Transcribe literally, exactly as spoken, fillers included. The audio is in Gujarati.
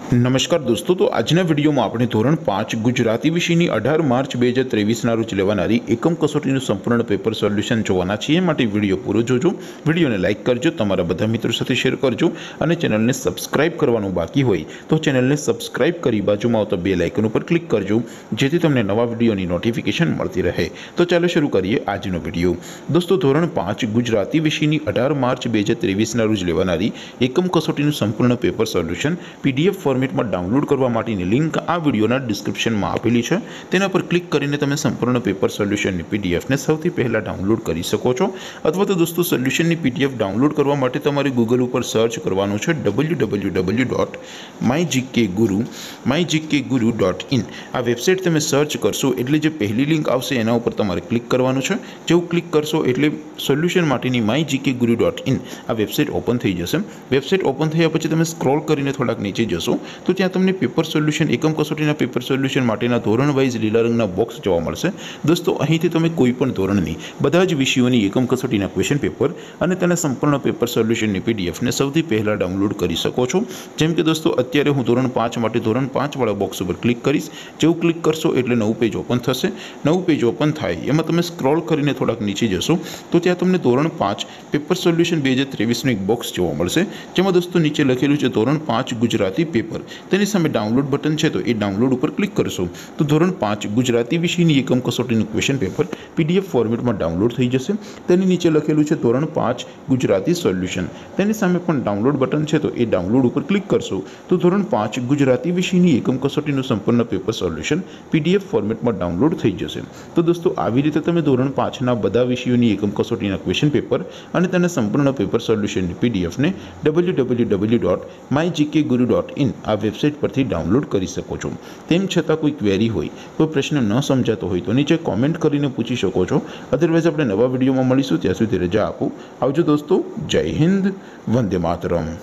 नमस्कार दोस्तों, तो आजना विडियो में આપણે ધોરણ પાંચ ગુજરાતી વિષયની અઢાર માર્ચ બે હજાર ત્રેવીસના રોજ લેવાનારી એકમ કસોટીનું સંપૂર્ણ પેપર સોલ્યુશન જોવાના છીએ। માટે વિડિયો પૂરો જોજો, વિડિયોને લાઇક કરજો, તમારા બધા મિત્રો સાથે શેર કરજો અને ચેનલને સબસ્ક્રાઇબ કરવાનું બાકી હોય તો ચેનલને સબસ્ક્રાઇબ કરી બાજુમાં આવતા બેલ આઇકન ઉપર ક્લિક કરજો, જેથી તમને નવા વિડિયોની નોટિફિકેશન મળતી રહે। તો ચાલો શરૂ કરીએ આજનો વિડિયો। દોસ્તો, ધોરણ પાંચ ગુજરાતી વિષયની અઢાર માર્ચ બે હજાર ત્રેવીસના રોજ લેવાનારી એકમ કસોટીનું સંપૂર્ણ પેપર સોલ્યુશન પીડીએફ ફોર્મેટમાં ડાઉનલોડ કરવા માટેની લિંક આ વિડિયોના ડિસ્ક્રિપ્શનમાં આપેલી છે। તેના પર ક્લિક કરીને તમે સંપૂર્ણ પેપર સોલ્યુશનની પીડીએફને સૌથી પહેલાં ડાઉનલોડ કરી શકો છો। અથવા તો દોસ્તો, સોલ્યુશનની પીડીએફ ડાઉનલોડ કરવા માટે તમારે ગૂગલ ઉપર સર્ચ કરવાનું છે W W W dot my GK guru my GK guru dot in. આ વેબસાઇટ તમે સર્ચ કરશો એટલે જે પહેલી લિંક આવશે એના ઉપર તમારે ક્લિક કરવાનું છે। જેવું ક્લિક કરશો એટલે સોલ્યુશન માટેની my GK guru dot in આ વેબસાઇટ ઓપન થઈ જશે। વેબસાઇટ ઓપન થયા પછી તમે સ્ક્રોલ કરીને થોડાક નીચે જશો તો ત્યાં તમને પેપર સોલ્યુશન એકમ કસોટીના પેપર સોલ્યુશન માટેના ધોરણ વાઇઝ લીલા રંગના બોક્સ જોવા મળશે। દોસ્તો, અહીંથી તમે કોઈ પણ ધોરણની બધા જ વિષયોની એકમ કસોટીના ક્વેશ્ચન પેપર અને તેના સંપૂર્ણ પેપર સોલ્યુશનની પીડીએફને સૌથી પહેલાં ડાઉનલોડ કરી શકો છો। જેમ કે દોસ્તો, અત્યારે હું ધોરણ પાંચ માટે ધોરણ પાંચ વાળા બોક્સ ઉપર ક્લિક કરીશ। જેવું ક્લિક કરશો એટલે નવું પેજ ઓપન થશે। નવું પેજ ઓપન થાય એમાં તમે સ્ક્રોલ કરીને થોડાક નીચે જશો તો ત્યાં તમને ધોરણ પાંચ પેપર સોલ્યુશન બે હજાર ત્રેવીસનું એક બોક્સ જોવા મળશે, જેમાં દોસ્તો નીચે લખેલું છે ધોરણ પાંચ ગુજરાતી પેપર। તેની સામે ડાઉનલોડ બટન છે, તો એ ડાઉનલોડ ઉપર ક્લિક કરશો તો ધોરણ પાંચ ગુજરાતી વિષયની એકમ કસોટીનું ક્વેશ્ચન પેપર પીડીએફ ફોર્મેટમાં ડાઉનલોડ થઈ જશે। તેની નીચે લખેલું છે ધોરણ પાંચ ગુજરાતી સોલ્યુશન, તેની સામે પણ ડાઉનલોડ બટન છે, તો એ ડાઉનલોડ ઉપર ક્લિક કરશો તો ધોરણ પાંચ ગુજરાતી વિષયની એકમ કસોટીનું સંપૂર્ણ પેપર સોલ્યુશન પીડીએફ ફોર્મેટમાં ડાઉનલોડ થઈ જશે। તો દોસ્તો, આવી રીતે તમે ધોરણ પાંચના બધા વિષયોની એકમ કસોટીના ક્વેશ્ચન પેપર અને તેના સંપૂર્ણ પેપર સોલ્યુશનની પીડીએફને W W W dot my GK guru dot in આ વેબસાઇટ પરથી ડાઉનલોડ કરી શકો છો। તેમ છતાં કોઈ ક્વેરી હોય, કોઈ પ્રશ્ન ન સમજાતો હોય તો નીચે કોમેન્ટ કરીને પૂછી શકો છો। અધરવાઇઝ આપણે નવા વિડીયોમાં મળીશું, ત્યાં સુધી રજા આપો। આવજો દોસ્તો, જય હિન્દ, વંદે માતરમ।